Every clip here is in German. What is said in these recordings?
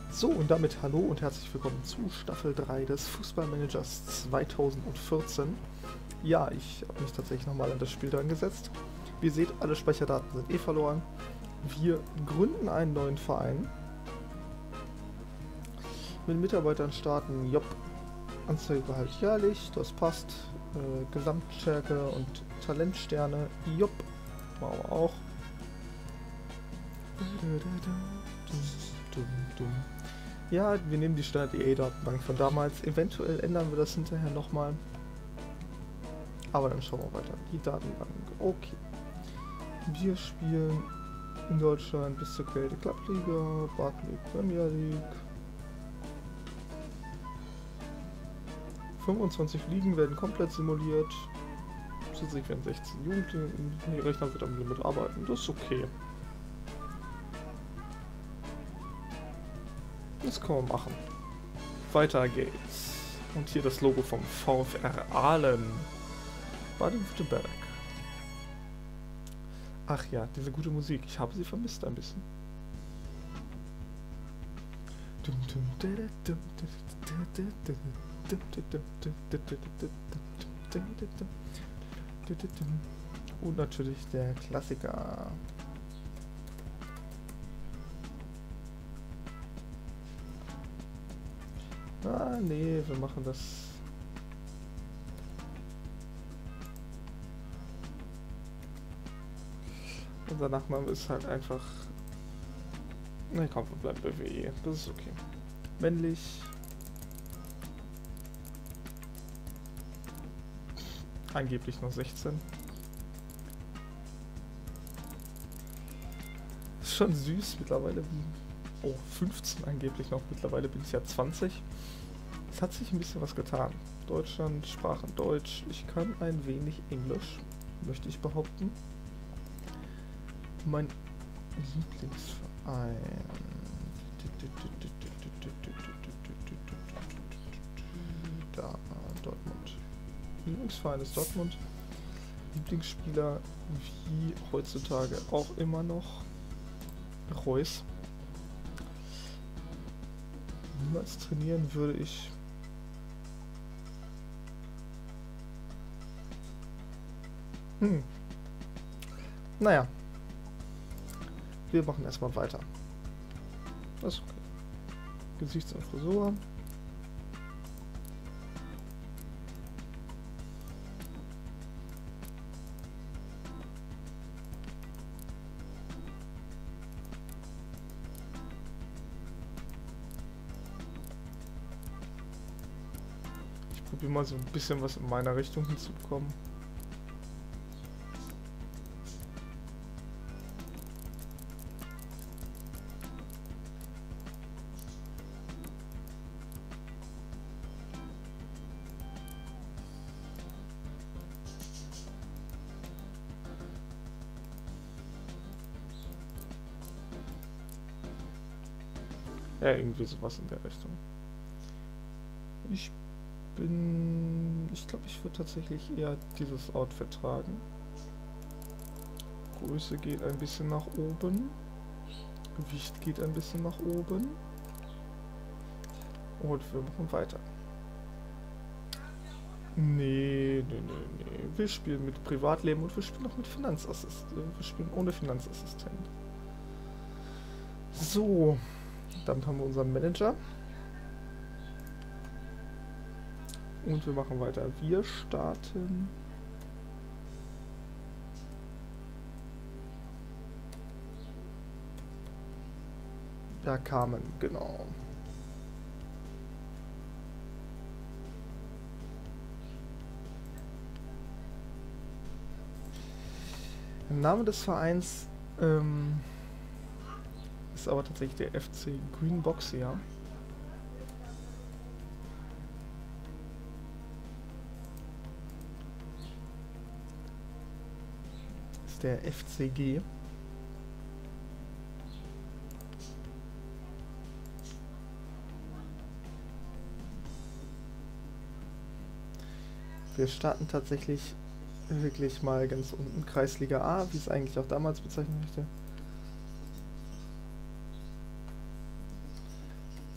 So, und damit hallo und herzlich willkommen zu Staffel 3 des Fußballmanagers 2014. Ja, ich habe mich tatsächlich nochmal an das Spiel dran gesetzt. Wie ihr seht, alle Speicherdaten sind verloren. Wir gründen einen neuen Verein. Mit Mitarbeitern starten, jopp, Anzeigegehalt jährlich, das passt. Gesamtstärke und Talentsterne, jopp, machen wir auch. Ja, wir nehmen die Standard-EA-Datenbank von damals. Eventuell ändern wir das hinterher nochmal. Aber dann schauen wir weiter. Die Datenbank. Okay. Wir spielen in Deutschland bis zur Kälte Club Liga, Barclay Premier League. 25 Ligen werden komplett simuliert. Zusätzlich werden 16 Jugendliche. Der Rechner wird am Limit arbeiten. Das ist okay. Das können wir machen. Weiter geht's. Und hier das Logo vom VfR Aalen. Baden-Württemberg. Ach ja, diese gute Musik. Ich habe sie vermisst ein bisschen. Und natürlich der Klassiker. Ah, nee, wir machen das. Unser Nachname ist halt einfach. Na komm, wir bleiben bei WE. Das ist okay. Männlich. Angeblich noch 16. Ist schon süß mittlerweile. Oh, 15 angeblich noch. Mittlerweile bin ich ja 20. Es hat sich ein bisschen was getan. Deutschland, Sprachen Deutsch. Ich kann ein wenig Englisch, möchte ich behaupten. Mein Lieblingsverein. Da, Dortmund. Lieblingsverein ist Dortmund. Lieblingsspieler wie heutzutage auch immer noch Reus. Niemals trainieren würde ich. Naja. Wir machen erstmal weiter. Das ist okay. Gesichts- und Frisur. Ich probiere mal so ein bisschen was in meiner Richtung hinzubekommen. Ja, irgendwie sowas in der Richtung. Ich glaube, ich würde tatsächlich eher dieses Outfit tragen. Größe geht ein bisschen nach oben. Gewicht geht ein bisschen nach oben. Und wir machen weiter. Nee. Wir spielen mit Privatleben und wir spielen auch mit Finanzassistent. Wir spielen ohne Finanzassistent. So. Dann haben wir unseren Manager. Und wir machen weiter. Wir starten. Da kamen, genau. Der Name des Vereins ist aber tatsächlich der FC Green Boxia. Ist der FCG. Wir starten tatsächlich wirklich mal ganz unten, Kreisliga A, wie es eigentlich auch damals bezeichnet möchte.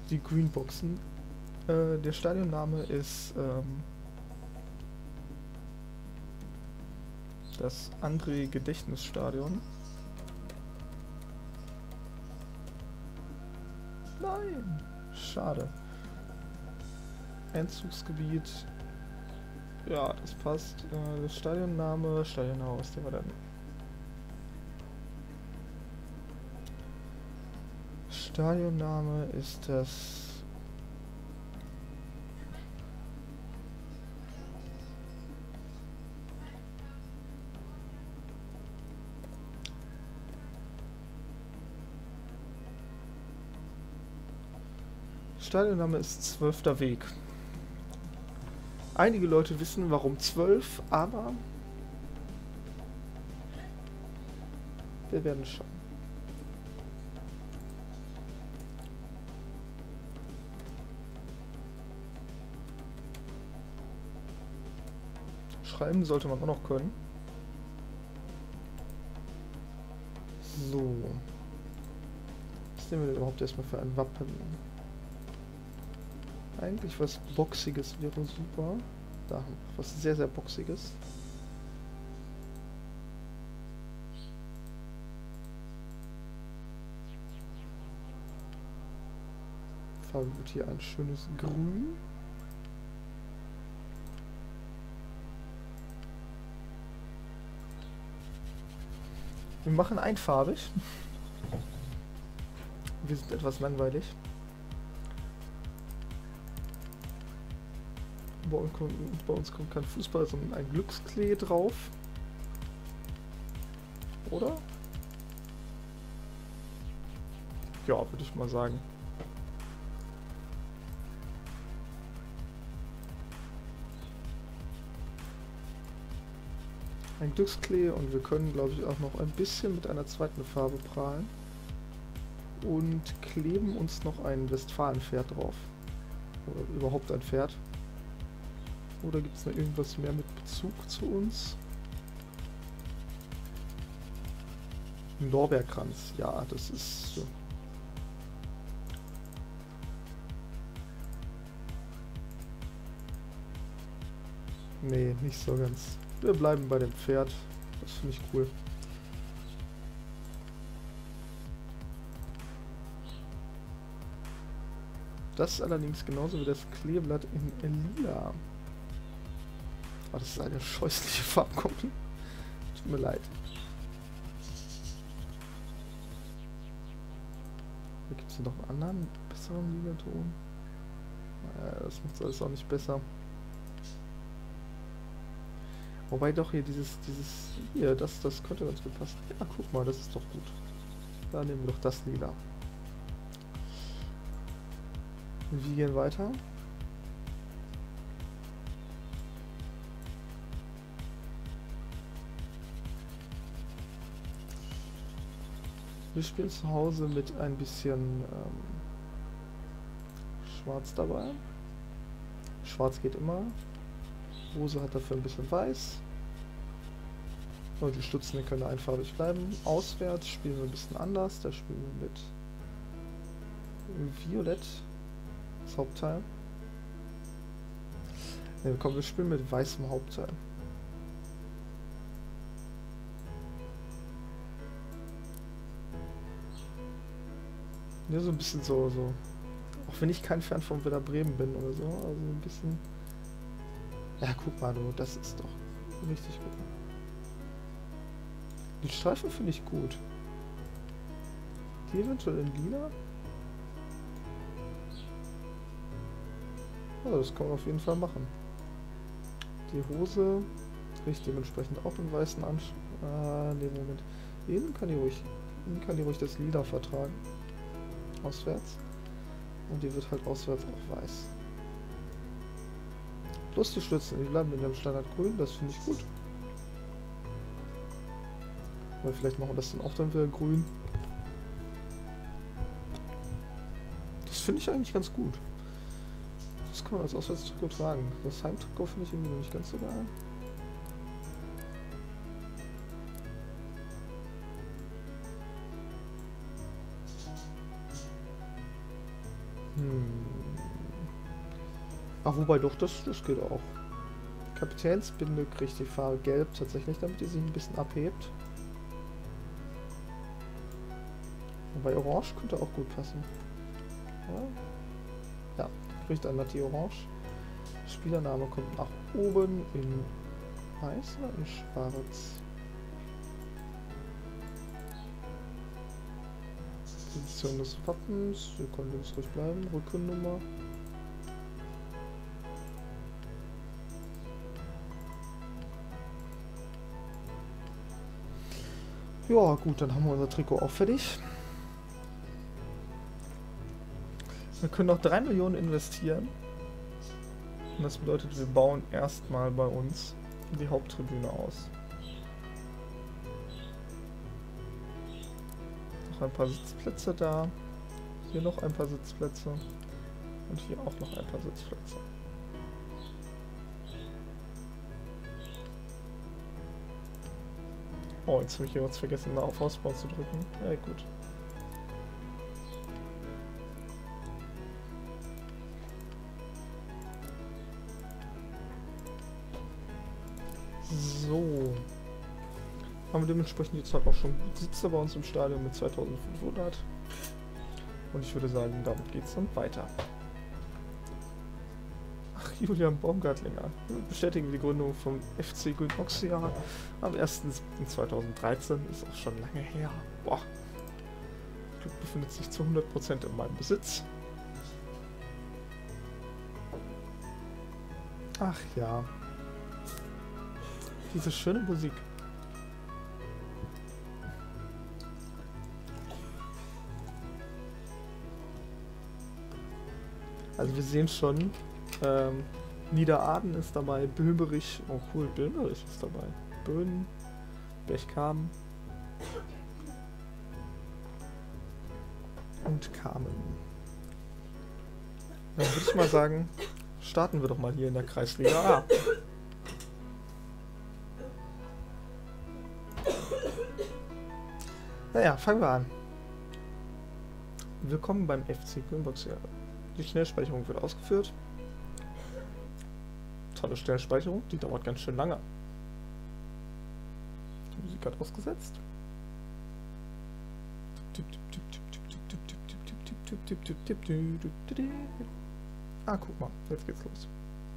die Greenboxen. Der Stadionname ist das André-Gedächtnisstadion. Nein, schade. Einzugsgebiet. Ja, das passt. Das Stadionname, was der war denn? Stadionname ist das. Stadionname ist 12. Weg. Einige Leute wissen, warum 12, aber wir werden schauen. Schreiben sollte man auch noch können. So. Was nehmen wir denn überhaupt erstmal für ein Wappen? Eigentlich was Boxiges wäre super. Da haben wir was sehr, sehr Boxiges. Farbe wird hier ein schönes Grün. Wir machen einfarbig. Wir sind etwas langweilig. Bei uns kommt kein Fußball, sondern ein Glücksklee drauf. Oder? Ja, würde ich mal sagen. Ein Glücksklee und wir können, glaube ich, auch noch ein bisschen mit einer zweiten Farbe prahlen. Und kleben uns noch ein Westfalenpferd drauf. Oder überhaupt ein Pferd. Oder gibt es noch irgendwas mehr mit Bezug zu uns? Ein Lorbeerkranz. Ja, das ist so. Nee, nicht so ganz. Wir bleiben bei dem Pferd. Das finde ich cool. Das ist allerdings genauso wie das Kleeblatt in Lila. Oh, das ist eine scheußliche Farbkombi. Tut mir leid. Hier gibt es noch einen anderen, besseren Lila-Ton. Das macht alles auch nicht besser. Wobei doch hier hier, das könnte ganz gut passen. Ja, guck mal, das ist doch gut. Da nehmen wir doch das Lila. Und wir gehen weiter. Wir spielen zu Hause mit ein bisschen Schwarz dabei. Schwarz geht immer. Rose hat dafür ein bisschen Weiß. Und die Stützen können einfarbig bleiben. Auswärts spielen wir ein bisschen anders. Da spielen wir mit Violett. Das Hauptteil. Ne, komm, wir spielen mit weißem Hauptteil. Ja, so ein bisschen so. Auch wenn ich kein Fan von Werder Bremen bin oder so. Also ein bisschen. Ja, guck mal, du, das ist doch richtig gut. Die Streifen finde ich gut. Die eventuell in Lila? Also das kann man auf jeden Fall machen. Die Hose kriege ich dementsprechend auch in weißen Anschluss. Ne, Moment. Innen kann die ruhig das Lila vertragen. Auswärts. Und die wird halt auswärts auch weiß. Plus die Stützen, die bleiben in dem Standardgrün, das finde ich gut. Oder vielleicht machen wir das dann auch dann wieder grün. Das finde ich eigentlich ganz gut. Das kann man als Auswärtstrikot tragen. Das Heimtrikot finde ich irgendwie noch nicht ganz so geil. Ach, wobei doch, das geht auch. Kapitänsbinde kriegt die Farbe gelb tatsächlich, damit die sich ein bisschen abhebt. Wobei orange könnte auch gut passen. Ja, kriegt einmal die orange. Spielername kommt nach oben in weiß oder in schwarz. Position des Wappens, wir können links ruhig bleiben, Rückennummer. Ja gut, dann haben wir unser Trikot auch fertig. Wir können noch 3 Millionen investieren. Und das bedeutet, wir bauen erstmal bei uns die Haupttribüne aus. Noch ein paar Sitzplätze da. Hier noch ein paar Sitzplätze. Und hier auch noch ein paar Sitzplätze. Oh, jetzt habe ich hier was vergessen, auf Ausbau zu drücken. Ja, gut. So. Haben wir dementsprechend jetzt halt auch schon Sitze bei uns im Stadion mit 2500. Und ich würde sagen, damit geht es dann weiter. Ach, Julian Baumgartlinger. Bestätigen die Gründung vom FC Grünboxia am 1.7.2013. Ist auch schon lange her. Boah. Das Glück befindet sich zu 100% in meinem Besitz. Ach ja. Diese schöne Musik. Also wir sehen schon, Niederaden ist dabei, Böhmerich, oh cool, Böhmerich ist dabei, Böhnen, Berchtesgaden und Kamen. Dann würde ich mal sagen, starten wir doch mal hier in der Kreisliga A. Naja, fangen wir an. Willkommen beim FC Grünboxia. Die Schnellspeicherung wird ausgeführt. Tolle Schnellspeicherung, die dauert ganz schön lange. Die Musik hat ausgesetzt. Ah, guck mal, jetzt geht's los.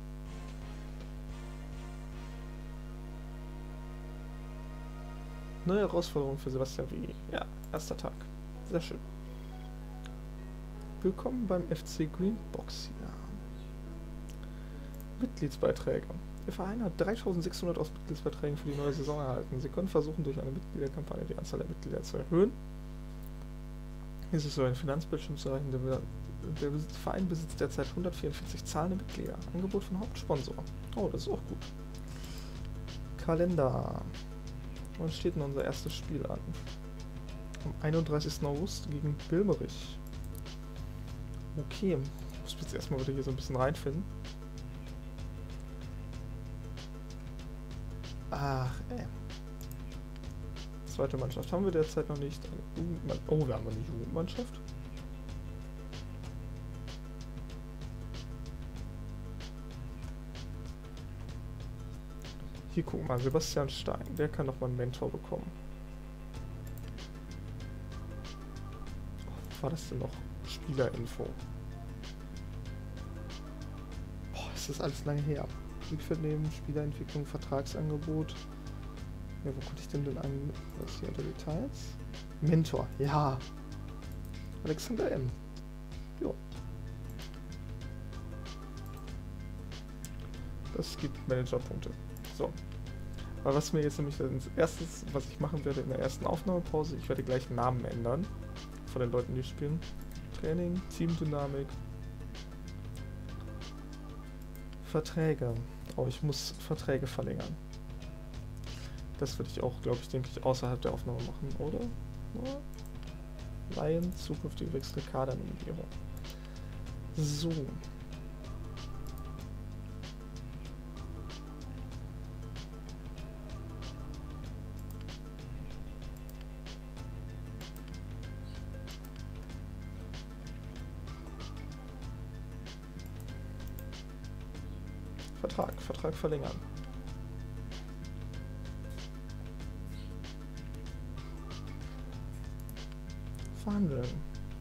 Neue Herausforderung für Sebastian W. Ja, erster Tag. Sehr schön. Willkommen beim FC Grünboxia. Mitgliedsbeiträge. Der Verein hat 3.600 aus Mitgliedsbeiträgen für die neue Saison erhalten. Sie können versuchen, durch eine Mitgliederkampagne die Anzahl der Mitglieder zu erhöhen. Hier ist so ein Finanzbildschirm zu erreichen. Der Verein besitzt derzeit 144 zahlende Mitglieder. Angebot von Hauptsponsor. Oh, das ist auch gut. Kalender. Wann steht denn unser erstes Spiel an? Am 31. August gegen Böhmerich. Okay, muss jetzt erstmal wieder hier so ein bisschen reinfinden. Ach, ey. Zweite Mannschaft haben wir derzeit noch nicht. Oh, wir haben eine Jugendmannschaft. Hier guck mal, Sebastian Stein, der kann noch mal einen Mentor bekommen. Oh, was war das denn noch? Spielerinfo. Boah, ist das alles lange her. Rückvernehmen, Spielerentwicklung, Vertragsangebot. Ja, wo konnte ich denn an? Was ist hier unter Details? Mentor, ja. Alexander M. Jo. Das gibt Managerpunkte. So. Aber was mir jetzt nämlich als erstes, was ich machen werde in der ersten Aufnahmepause, ich werde gleich Namen ändern. Von den Leuten, die spielen. Training, Teamdynamik. Verträge. Oh, ich muss Verträge verlängern. Das würde ich auch, glaube ich, denke ich, außerhalb der Aufnahme machen, oder? Ja. Laien, zukünftige Wechsel, Kadernominierung. So. Vertrag verlängern. Verhandeln.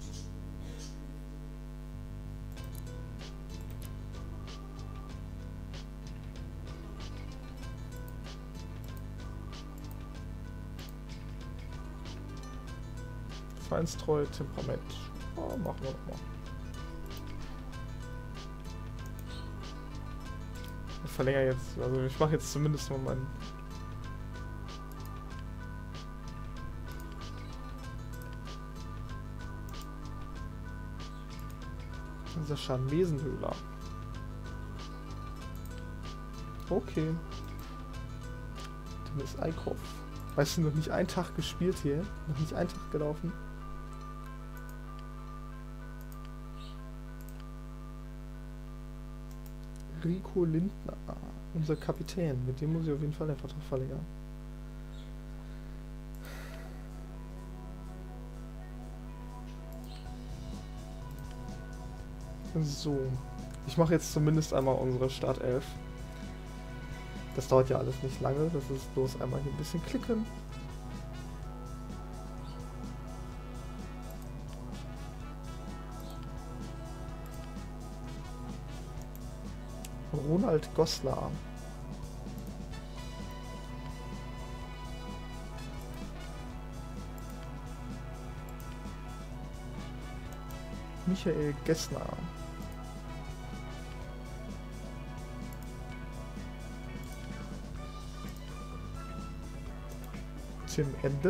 Feinstreu, Temperament. Oh, machen wir nochmal. Ich verlängere jetzt, also ich mache jetzt zumindest mal meinen. Dieser Scharnwesenhöhler. Okay. Dem ist Eickhoff. Weißt du, noch nicht einen Tag gespielt hier? Noch nicht einen Tag gelaufen? Rico Lindner, unser Kapitän. Mit dem muss ich auf jeden Fall den Vertrag verlängern. So. Ich mache jetzt zumindest einmal unsere Startelf. Das dauert ja alles nicht lange. Das ist bloß einmal hier ein bisschen klicken. Ronald Goslar. Michael Gessner. Tim Ende.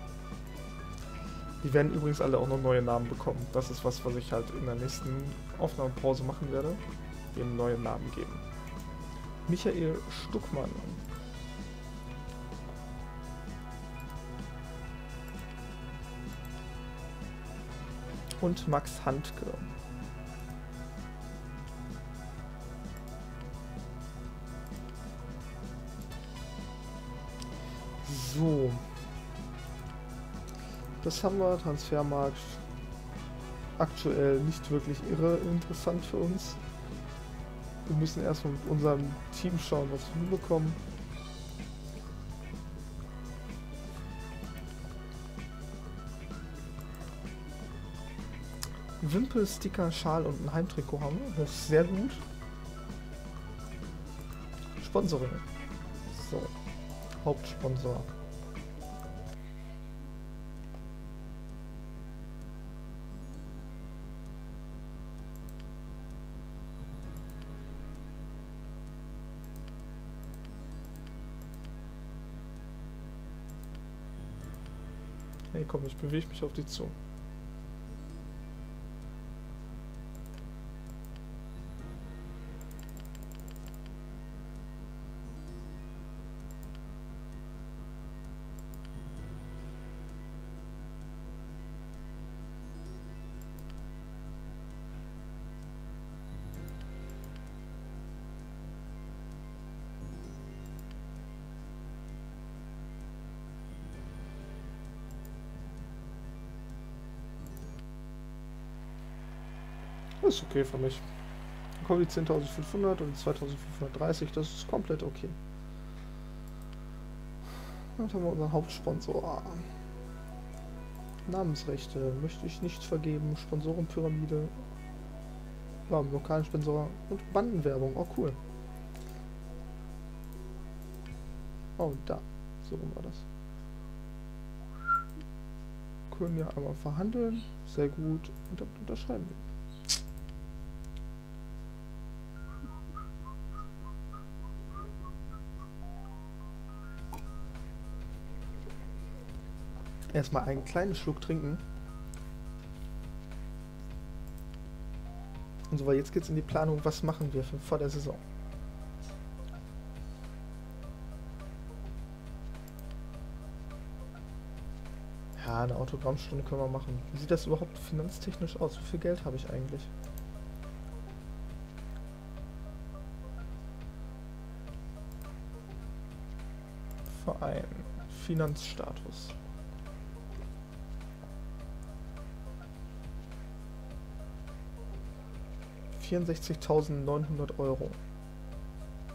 Die werden übrigens alle auch noch neue Namen bekommen. Das ist was ich halt in der nächsten Aufnahmepause machen werde. Dem neue Namen geben. Michael Stuckmann. Und Max Handke. So. Das haben wir. Transfermarkt. Aktuell nicht wirklich irre interessant für uns. Wir müssen erstmal mit unserem Team schauen, was wir bekommen. Wimpel, Sticker, Schal und ein Heimtrikot haben wir. Das ist sehr gut. Sponsoring. So. Hauptsponsor. Hey, komm, ich bewege mich auf dich zu. Das ist okay für mich. Dann kommen die 10.500 und 2.530, das ist komplett okay. Dann haben wir unseren Hauptsponsor. Namensrechte möchte ich nicht vergeben. Sponsorenpyramide. Ja, lokalen Sponsor und Bandenwerbung. Oh, cool. Oh, da. So war das. Können ja einmal verhandeln. Sehr gut. Und dann unterschreiben wir. Erstmal einen kleinen Schluck trinken. Und so, weil jetzt geht's in die Planung, was machen wir vor der Saison. Ja, eine Autogrammstunde können wir machen. Wie sieht das überhaupt finanztechnisch aus? Wie viel Geld habe ich eigentlich? Verein. Finanzstatus. 64.900 Euro.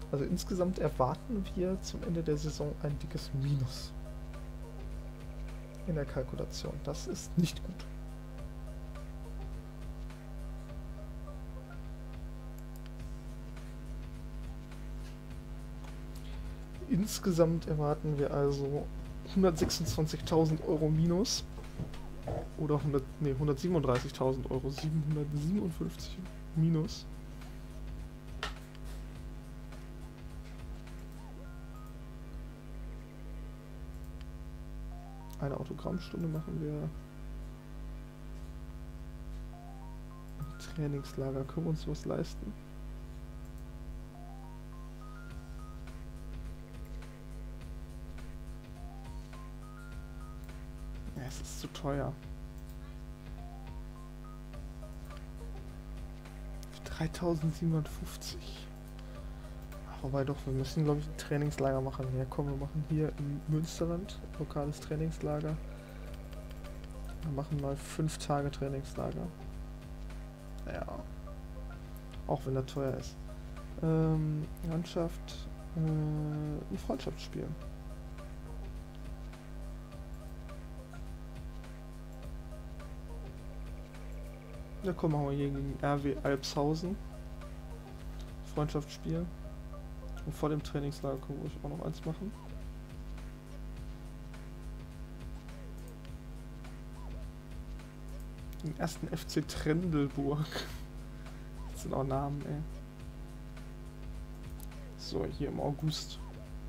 Also insgesamt erwarten wir zum Ende der Saison ein dickes Minus in der Kalkulation. Das ist nicht gut. Insgesamt erwarten wir also 126.000 Euro minus oder 137.000 Euro, 757 minus. Eine Autogrammstunde machen wir. Im Trainingslager können wir uns was leisten. Ja, es ist zu teuer. 3.750. Wobei doch, wir müssen, glaube ich, ein Trainingslager machen. Ja, komm, wir machen hier in Münsterland lokales Trainingslager. Wir machen mal 5 Tage Trainingslager. Ja. Auch wenn das teuer ist. Mannschaft, ein Freundschaftsspiel. Ja, komm, machen wir hier gegen RW Alpshausen. Freundschaftsspiel. Und vor dem Trainingslager können wir auch noch eins machen. Den ersten FC Trendelburg. Das sind auch Namen, ey. So, hier im August.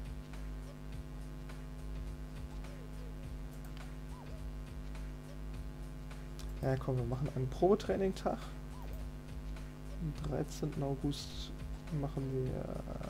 Ja, komm, wir machen einen Probetraining-Tag. Am 13. August machen wir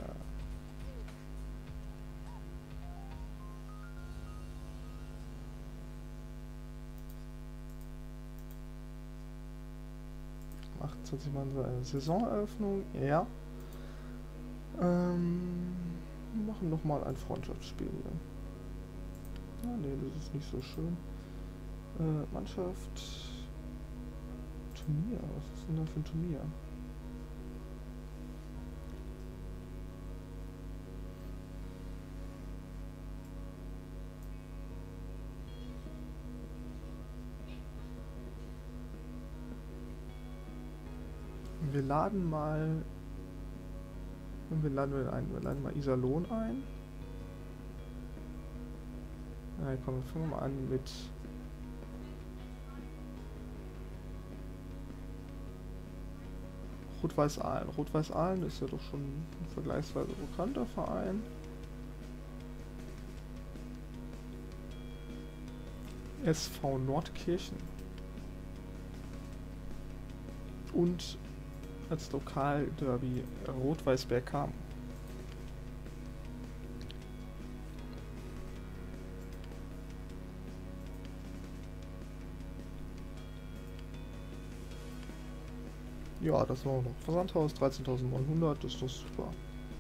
am 28. machen wir eine Saisoneröffnung. Ja. Wir machen nochmal ein Freundschaftsspiel hier. Ah, nee, das ist nicht so schön. Mannschaft. Turnier. Was ist denn da für ein Turnier? Wir laden mal. Wir laden mal Iserlohn ein. Ja, komm, wir fangen mal an mit. Rot-Weiß-Aalen. Rot-Weiß-Aalen ist ja doch schon ein vergleichsweise bekannter Verein. SV Nordkirchen. Und als Lokalderby Rot-Weiß-Bergkamen. Ja, das war noch Versandhaus, 13.900, das ist doch super.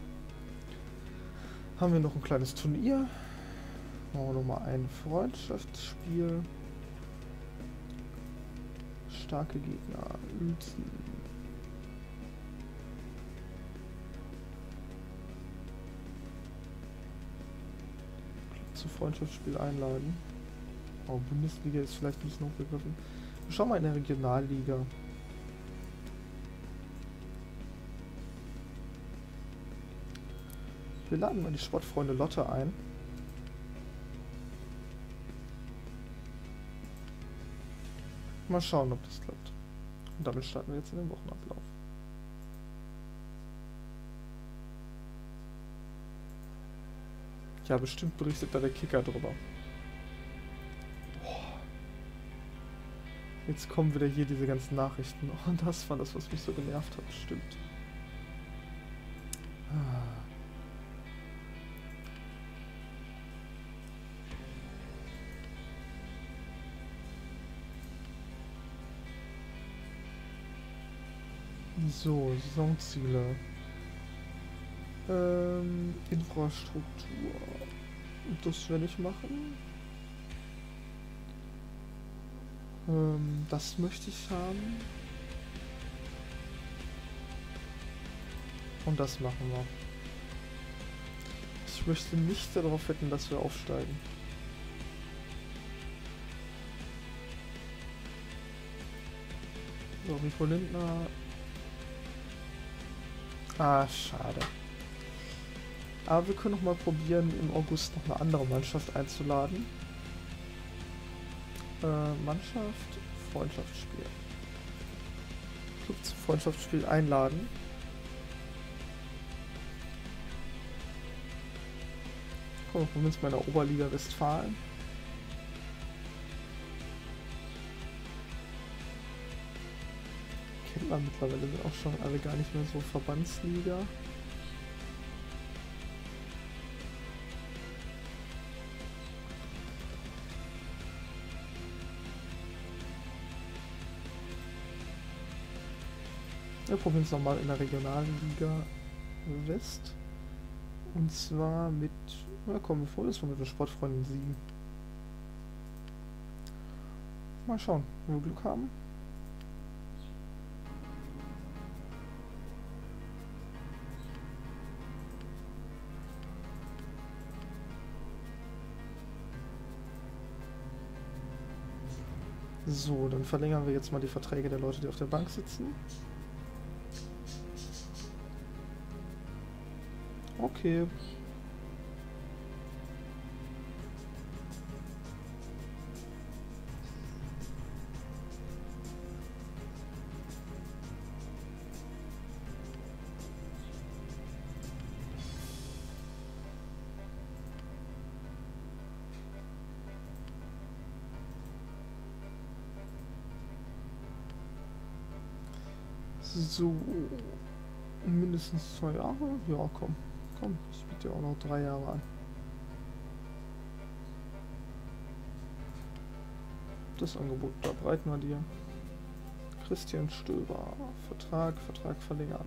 Haben wir noch ein kleines Turnier. Machen wir nochmal ein Freundschaftsspiel. Starke Gegner, Uelzen. Zu Freundschaftsspiel einladen. Oh, Bundesliga ist vielleicht ein bisschen hochgegriffen. Wir schauen mal in der Regionalliga. Wir laden mal die Sportfreunde Lotte ein. Mal schauen, ob das klappt. Und damit starten wir jetzt in den Wochenablauf. Ja, bestimmt berichtet da der Kicker drüber. Boah. Jetzt kommen wieder hier diese ganzen Nachrichten. Und das war das, was mich so genervt hat. Stimmt. So, Saisonziele. Infrastruktur. Das werde ich machen. Das möchte ich haben. Und das machen wir. Ich möchte nicht darauf wetten, dass wir aufsteigen. So, Rico Lindner. Ah, schade. Aber wir können noch mal probieren, im August noch eine andere Mannschaft einzuladen. Mannschaft, Freundschaftsspiel. Club zum Freundschaftsspiel einladen. Komm, wir probieren es mal in der Oberliga Westfalen. Kennt man mittlerweile, sind auch schon alle gar nicht mehr so Verbandsliga. Wir probieren es nochmal in der Regionalliga West. Und zwar mit, na komm, wir vorlesen von mit den Sportfreunden Siegen. Mal schauen, wenn wir Glück haben. So, dann verlängern wir jetzt mal die Verträge der Leute, die auf der Bank sitzen. Okay. So, mindestens 2 Jahre? Ja, komm. Komm, ich biete dir auch noch 3 Jahre an. Das Angebot, da breiten wir dir. Christian Stöber, Vertrag verlängern.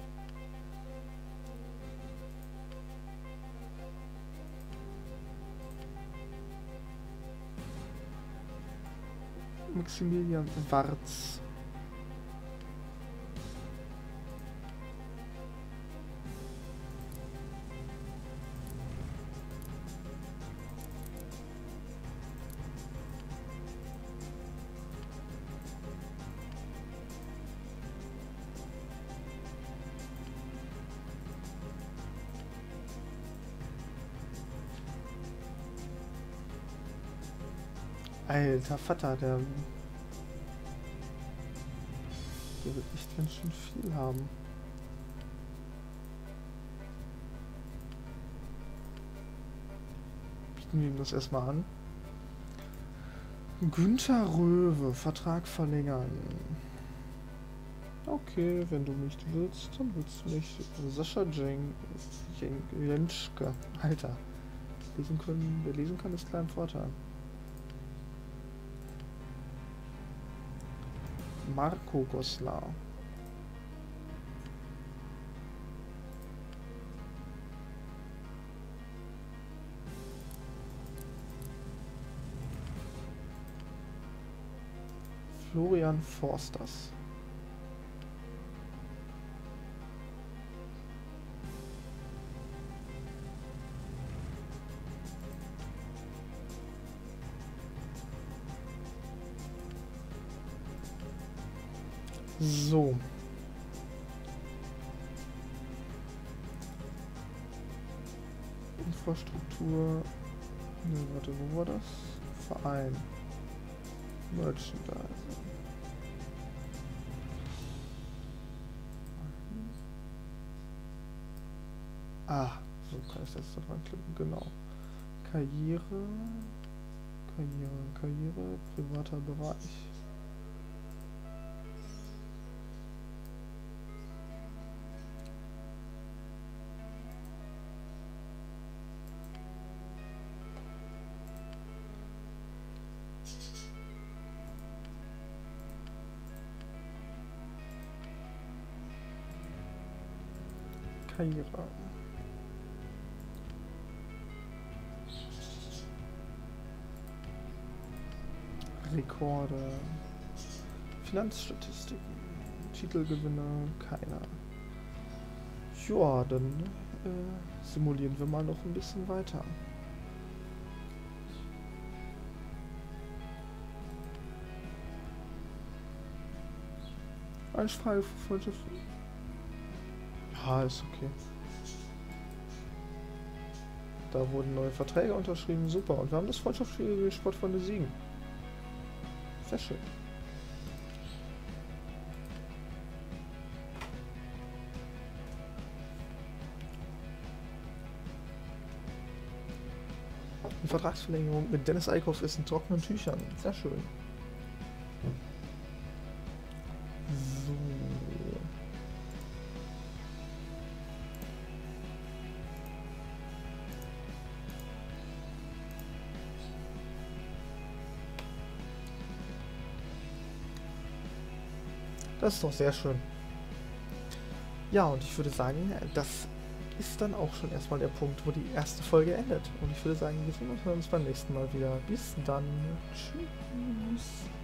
Maximilian Warz. Alter Vater, der wird echt ganz schön viel haben. Bieten wir ihm das erstmal an. Günther Röwe, Vertrag verlängern. Okay, wenn du nicht willst, dann willst du nicht. Sascha Jenschke. Alter. Lesen können, wer lesen kann, ist klar im Vorteil. Marco Goslar. Florian Forsters. So. Infrastruktur. Ne, warte, wo war das? Verein. Merchandise. Ah, so kann ich das da dran klicken, genau. Karriere, privater Bereich. Karriere. Rekorde. Finanzstatistiken. Titelgewinne, keiner. Ja, dann simulieren wir mal noch ein bisschen weiter. Eine Frage für Freundschaft. Ah, ist okay. Da wurden neue Verträge unterschrieben, super. Und wir haben das Freundschaftsspiel gegen Sportfreunde Siegen. Sehr schön. Die Vertragsverlängerung mit Dennis Eickhoff ist in trockenen Tüchern. Sehr schön. So. Das ist doch sehr schön. Ja, und ich würde sagen, das ist dann auch schon erstmal der Punkt, wo die erste Folge endet. Und ich würde sagen, wir sehen uns beim nächsten Mal wieder. Bis dann. Tschüss.